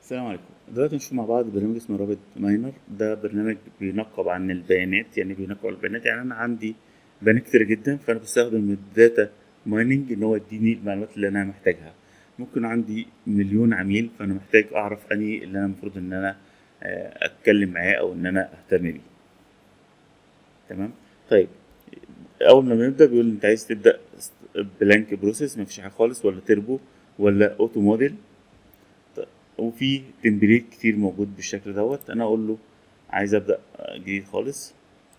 السلام عليكم. دلوقتي نشوف مع بعض برنامج اسمه رابط ماينر. ده برنامج بينقب عن البيانات، يعني بينقب عن البيانات. يعني انا عندي بيانات كتير جدا، فانا بستخدم الداتا مايننج ان هو يديني المعلومات اللي انا محتاجها. ممكن عندي مليون عميل، فانا محتاج اعرف انهي اللي انا المفروض ان انا اتكلم معاه او ان انا اهتم بيه. تمام. طيب، اول ما بنبدا بيقول لي انت عايز تبدا بلانك بروسيس، مفيش حاجه خالص، ولا تربو، ولا اوتو موديل. وفي تمبليت كتير موجود بالشكل دوت. انا اقول له عايز ابدا جديد خالص.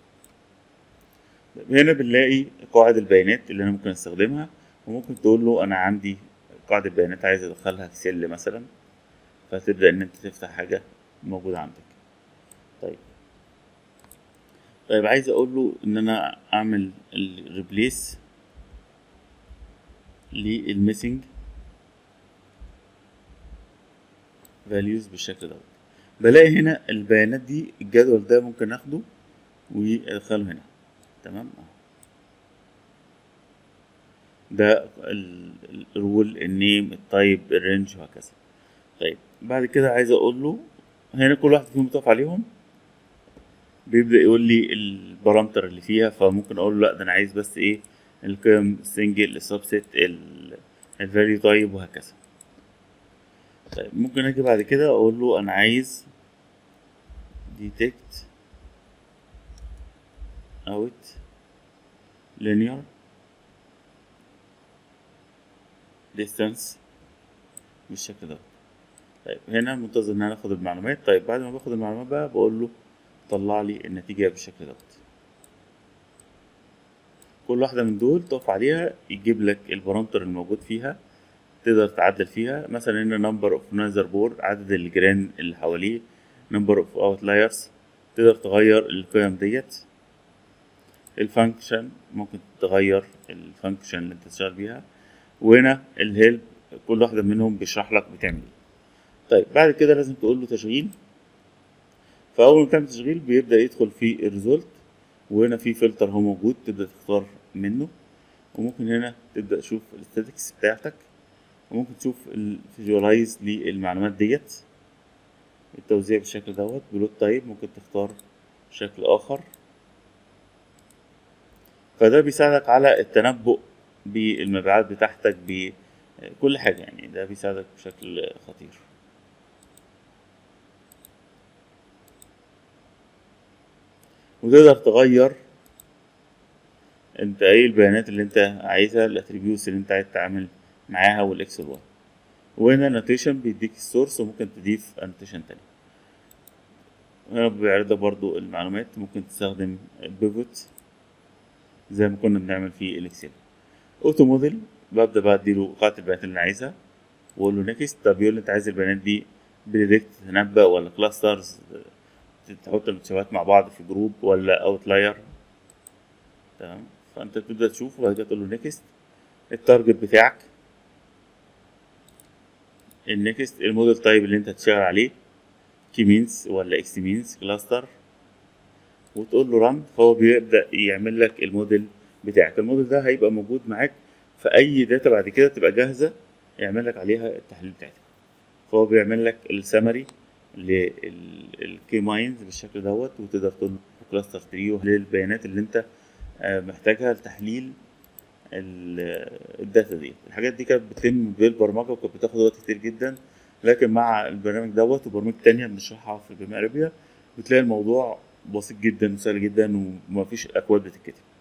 هنا بنلاقي قواعد البيانات اللي انا ممكن استخدمها، وممكن تقول له انا عندي قاعدة بيانات عايز ادخلها اكسل مثلا، فتبدا ان انت تفتح حاجة موجودة عندك. طيب، عايز اقول له ان انا اعمل الريبليس للميسنج فاليوز بالشكل دوت. بلاقي هنا البيانات دي، الجدول ده ممكن اخده وادخله هنا. تمام. ده الرول، النيم، التايب، الرينج، وهكذا. طيب، بعد كده عايز اقول له هنا كل واحد فيهم متوقف عليهم، بيبدأ يقول لي البارامتر اللي فيها. فممكن اقول له لا، ده انا عايز بس ايه، القيم، السنجل، السبست، الفاليو تايب، وهكذا. طيب، ممكن اجي بعد كده اقول له انا عايز detect out linear distance بالشكل ده. طيب، هنا منتظر ان انا اخد المعلومات. طيب، بعد ما باخد المعلومات بقى بقول له طلع لي النتيجة بالشكل دوت. كل واحدة من دول تقف عليها يجيب لك البارامتر الموجود فيها، تقدر تعدل فيها. مثلا هنا number of نايزر بور، عدد الجيران اللي حواليه. number of outliers، تقدر تغير القيم ديت. الفانكشن ممكن تغير الفانكشن اللي انت تشتغل بيها. وهنا الهيلب، كل واحدة منهم بيشرح لك بتعمل ايه. طيب، بعد كده لازم تقول له تشغيل. فأول ما تعمل تشغيل بيبدأ يدخل في الريزولت، وهنا في فلتر هو موجود تبدأ تختار منه. وممكن هنا تبدأ تشوف الستاتكس بتاعتك، وممكن تشوف الفيجوالايز للمعلومات ديت، التوزيع بالشكل دوت. بلوت تايب ممكن تختار شكل آخر. فده بيساعدك على التنبؤ بالمبيعات بتاعتك بكل حاجة. يعني ده بيساعدك بشكل خطير. وتقدر تغير انت ايه البيانات اللي انت عايزها، الاتريبيوتس اللي انت عايز تتعامل معاها، والاكسل واي. وهنا نوتيشن بيديك السورس، وممكن تضيف انوتيشن تاني. هنا بيعرض لك برضو المعلومات. ممكن تستخدم بيفوت زي ما كنا بنعمل في الاكسل. اوتو موديل، ببدا بقى اديله قاعده البيانات اللي انا عايزها، واقول له نيكست. طب يقول لي انت عايز البيانات دي بريدكت، تنبأ، ولا كلاسترز، تحط المتشابهات مع بعض في جروب، ولا اوتلاير. تمام. فانت تبدا تشوف، وبعد كده تقول له نيكست. التارجت بتاعك، النيكست، الموديل تايب اللي انت هتشتغل عليه، كي مينز ولا اكس مينز، كلاستر. وتقول له ران، فهو بيبدأ يعمل لك الموديل بتاعك. الموديل ده هيبقى موجود معاك في أي داتا بعد كده تبقى جاهزة، يعمل لك عليها التحليل بتاعتها. فهو بيعمل لك السمري للكي ماينز بالشكل دوت. وتقدر تقول له كلاستر تري للبيانات اللي انت محتاجها لتحليل الداتا دي. الحاجات دي كانت بتتم بالبرمجة، وكانت بتاخد وقت كتير جدا. لكن مع البرنامج دوت وبرامج تانية بنشرحها في البرنامج بتلاقي الموضوع بسيط جدا وسهل جدا، ومفيش أكواد بتتكتب.